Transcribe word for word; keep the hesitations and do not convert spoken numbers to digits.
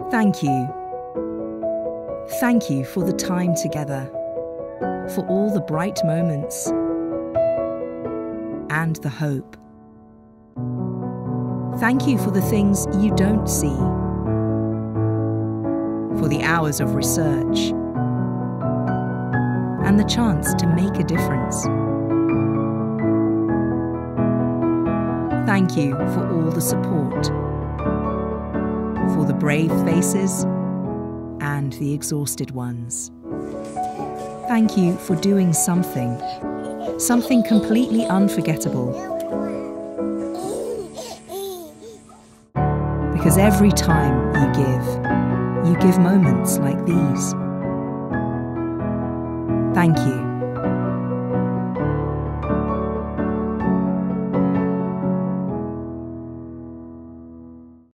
Thank you. Thank you for the time together, for all the bright moments and the hope. Thank you for the things you don't see, for the hours of research and the chance to make a difference. Thank you for all the support, for the brave faces and the exhausted ones. Thank you for doing something, something completely unforgettable. Because every time you give, you give moments like these. Thank you.